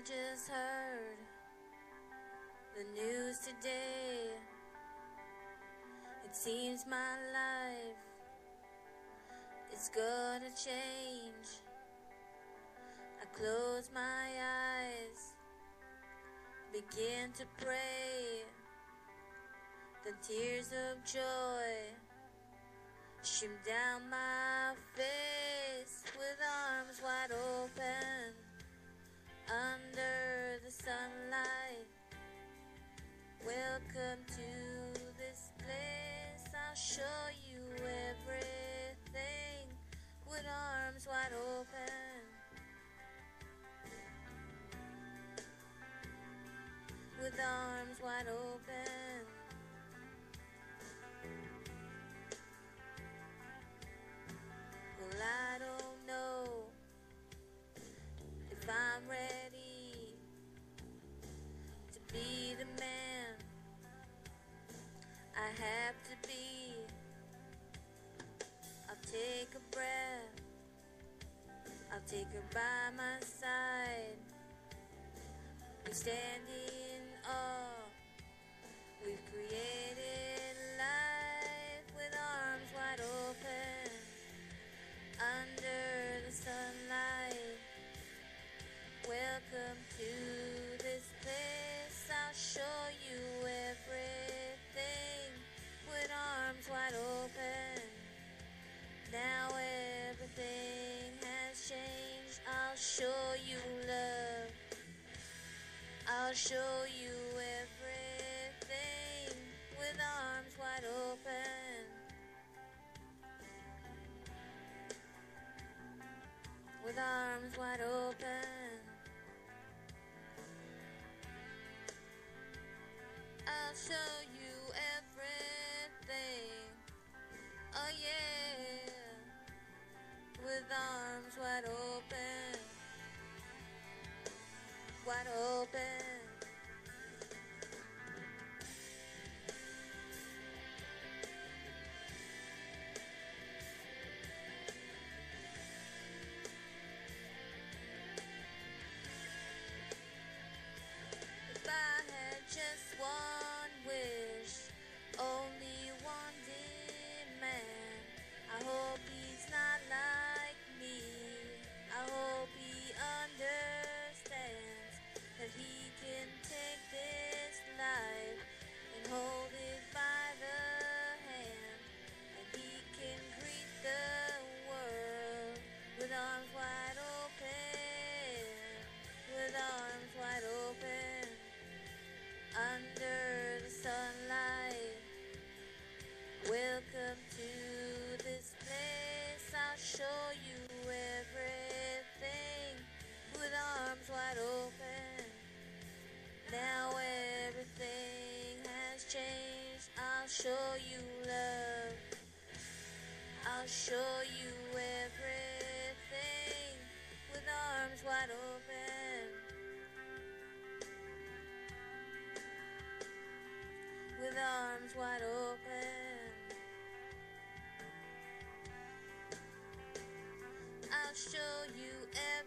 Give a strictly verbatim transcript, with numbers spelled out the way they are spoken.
just heard the news today. It seems my life is gonna change. I close my eyes, begin to pray. The tears of joy stream down my face with arms wide open under the sunlight. Welcome to this place, I'll show you everything with arms wide open. With arms wide open. Well, I don't know if I'm ready to be the man I have to be. I'll take a breath, I'll take her by my side. We stand in awe, we've created life with arms wide open under the sunlight. Welcome to this place, I'll show you everything with arms wide open. Now everything has changed, I'll show you love. I'll show you everything with arms wide open. With arms wide open. I'll show you everything. Oh yeah. With arms wide open. Wide open. If I had just one wish, only one demand, I hope he's not like me. I hope he understands that he can take this life and hold it by the hand, and he can greet the world with arms wide open, with arms wide open under the sunlight. Welcome to this place, I'll show you everything with arms wide open. Now everything has changed, I'll show you love. I'll show you everything with arms wide open. With arms wide open. I'll show you everything.